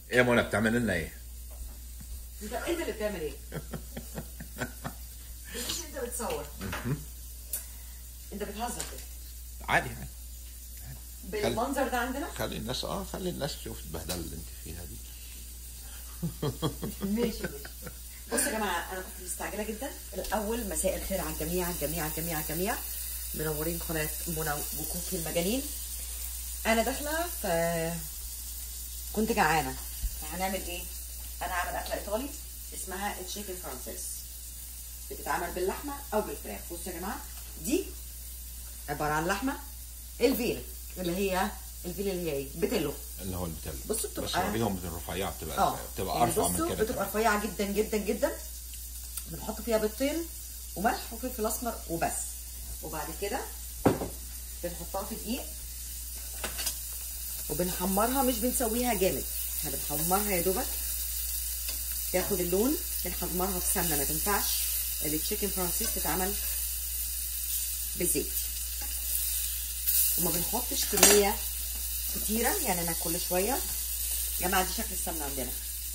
ايه يا منى بتعمل لنا ايه؟ انت اللي بتعمل ايه؟ مش انت بتصور. انت بتهزر كده. عادي عادي. بالمنظر ده عندنا؟ خلي الناس تشوف البهدله اللي انت فيها دي. ماشي. بصوا يا جماعه، انا كنت مستعجله جدا. الاول مساء الخير على الجميع الجميع الجميع الجميع، منورين قناه منى وكوكي المجانين. انا داخله كنت جعانه، فهنعمل ايه؟ انا هعمل اكله ايطالي اسمها تشيكن فرانسيس، بتتعمل باللحمه او بالفراخ. بصوا يا جماعه، دي عباره عن لحمه الفيل اللي هي ايه؟ بتلو، اللي هو البتلو. بصوا بتبقى بس وريهم الرفيعه بتبقى يعني ارفع من كده، بتبقى رفيعه جدا جدا جدا. بنحط فيها بيضتين وملح وفلفل اسمر وبس، وبعد كده بنحطها في دقيق وبنحمرها، مش بنسويها جامد، احنا بنحمرها يا دوبك تاخد اللون. بنحمرها في سمنه، ما تنفعش التشيكن فرانسيس تتعمل بزيت. وما بنحطش كميه كتيره، يعني انا كل شويه يا جماعه، دي شكل السمنه عندنا،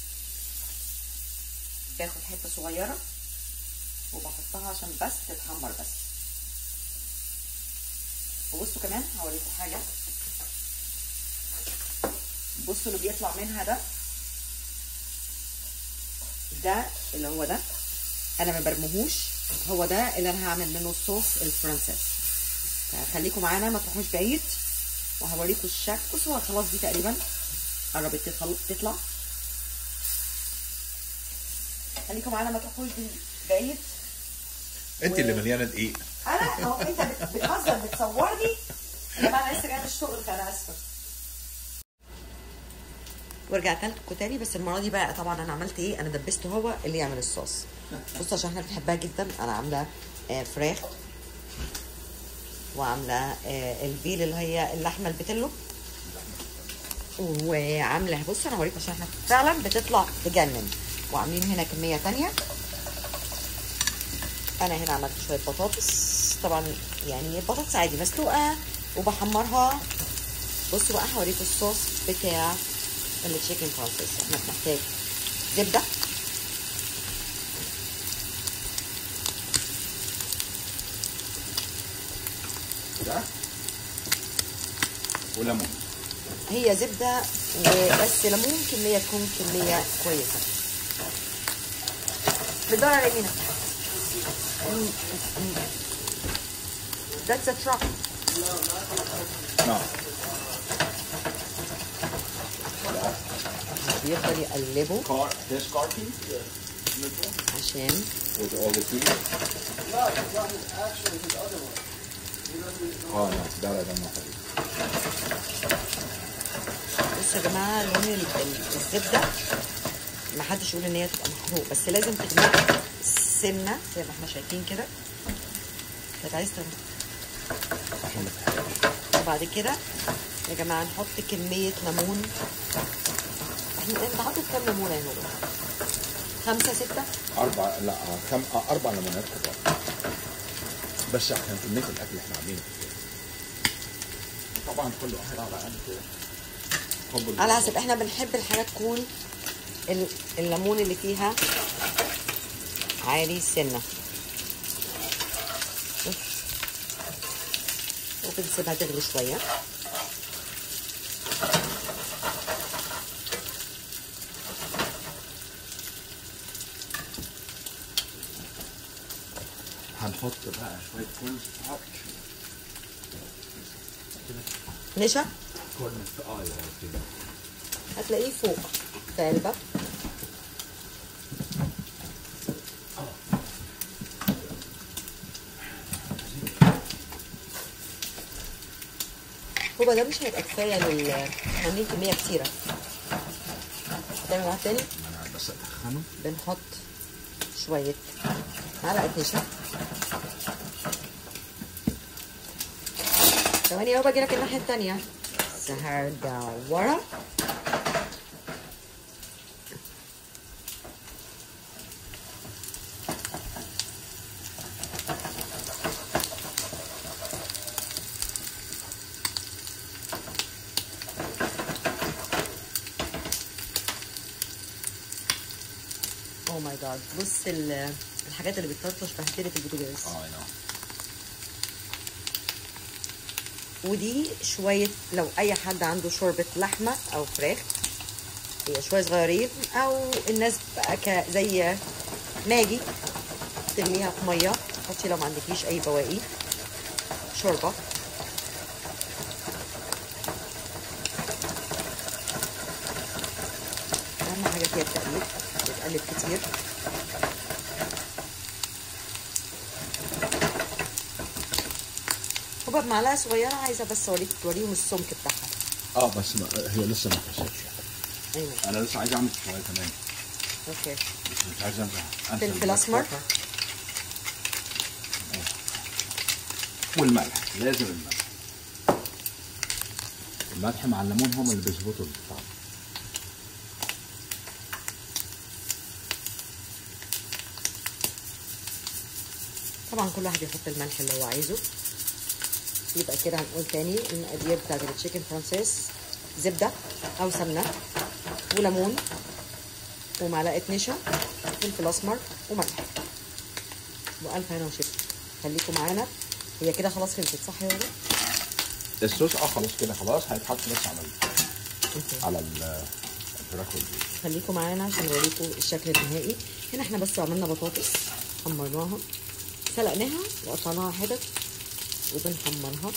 باخد حته صغيره وبحطها عشان بس تتحمر بس. وبصوا كمان هوريكم حاجه، بصوا اللي بيطلع منها ده اللي هو ده، انا ما برموهوش، هو ده اللي انا هعمل منه الصوص الفرنسيس. فخليكم معانا ما تروحوش بعيد، وهوريكم الشكل. بصوا خلاص دي تقريبا قربت تطلع. خليكم معانا ما تروحوش بعيد. انت اللي مليانه دقيق. انا هو انت بتهزر بتصورني يا جماعه، انا لسه جايه من الشغل فانا اسفه. ورجعت لكم تاني، بس المره دي بقى طبعا انا عملت ايه؟ انا دبسته هو اللي يعمل الصوص. بصوا عشان احنا بنحبها جدا، انا عامله فراخ، وعامله الفيل اللي هي اللحمه البتلو، وعامله بصوا انا هوريكم عشان احنا فعلا بتطلع تجنن. وعاملين هنا كميه تانيه. انا هنا عملت شويه بطاطس، طبعا يعني بطاطس عادي مسلوقه وبحمرها. بصوا بقى هوريكم الصوص بتاع التشيكن فرانسيس. احنا بنحتاج زبده، وليمون. هي زبده وبس، ليمون كميه تكون كميه كويسه. بالدور على يمينك. That's a truck. No. بيفضل يقلبه This carton عشان with all the food. Oh no, that I don't know. بصوا يا جماعه، لون الزبده ما حدش يقول ان هي تبقى محروق، بس لازم تغمق سنه زي ما احنا شايفين كده. كانت عايز وبعد كده يا جماعه نحط كميه ليمون. انت حاطط كام ليمونه يا نور؟ 5 6 4 لا 4 ليمونات كبار، بس عشان كميه الاكل اللي احنا عاملينه طبعا كل واحد على قد على حسب. احنا بنحب الحاجه تكون الليمون اللي فيها عالي سنه، وبنسيبها تغلي شويه. هنحط بقى شويه كورن ستارتش. نشا كورن كده هتلاقيه فوق في علبه. هو ده مش هيبقى كفايه عاملين كميه كتيره. هتعمل واحد تاني؟ انا بس ادخنه. بنحط شويه معلقه نشا. ثواني اهو باجي لك الناحيه التانيه. هرجع ورا. جاد، بص الحاجات اللي بتطرطش بهدلت البوتاجاز. اي نو. ودي شويه لو اي حد عنده شوربه لحمه او فراخ، هي شويه صغيرين، او الناس بقى زي ماجي ترميها في ميه، حطي لو ما عندكيش اي بواقي شوربه. اهم حاجه فيها التقليب، بتقلب كتير. هو بمعلقه صغيره، عايزه بس توريهم السمك بتاعها. بس هي لسه ما اتحسبش. ايوه انا لسه عايز اعمل شويه كمان. اوكي. بس مش عايز انسى فلفل اسمر والملح، لازم الملح مع الليمون هم اللي بيظبطوا الطعم. طبعا كل واحد يحط الملح اللي هو عايزه. يبقى كده هنقول تاني المقادير بتاعت التشيكن فرانسيس: زبده او سمنه، وليمون، ومعلقه نشا، فلفل اسمر، وملح. والف هنا وشفا. خليكم معانا. هي كده خلاص خلصت، صح يا ولد؟ الصوص خلاص كده، خلاص هيتحط بس على الفراخ والبيض. خليكم معانا عشان نوريكم الشكل النهائي. هنا احنا بس عملنا بطاطس، حمرناها، سلقناها وقطعناها حتت وبنحمرها.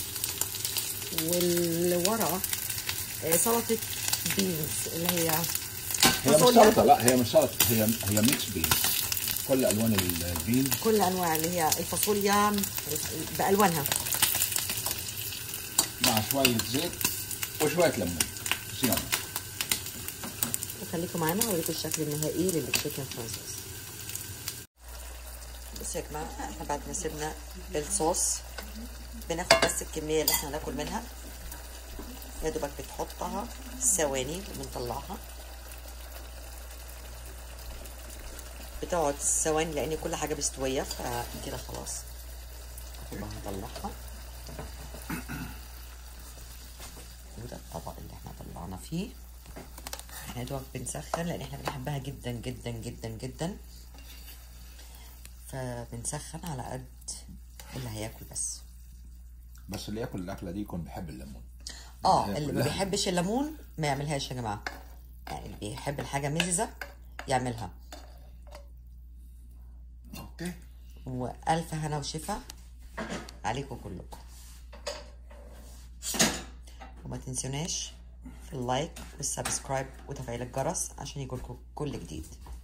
والورقه سلطه بينز اللي هي مش سلطه، لا هي مش سلطه، هي ميكس بينز، كل الوان البينز، كل انواع اللي هي الفاصوليا بالوانها، مع شويه زيت وشويه ليمون صيام. وخليكم معانا اوريكم الشكل النهائي للتشيكن فرانسيس. بصوا يا جماعه، احنا بعد ما سيبنا الصوص بناخد بس الكميه اللي احنا هناكل منها، يا دوبك بتحطها ثواني وبنطلعها. بتقعد ثواني لان كل حاجه مستويه، فكده خلاص هنطلعها. وده الطبق اللي احنا طلعنا فيه. احنا يا دوبك بنسخن لان احنا بنحبها جدا جدا جدا جدا، فبنسخن على قد اللي هياكل. بس اللي ياكل الاكله دي يكون بيحب الليمون. اللي ما بيحبش الليمون ما يعملهاش يا جماعه، يعني اللي بيحب الحاجه مززه يعملها. اوكي. والف هنا وشفا عليكم كلكم. وما تنسوناش في اللايك والسبسكرايب وتفعيل الجرس عشان يجيلكم كل جديد.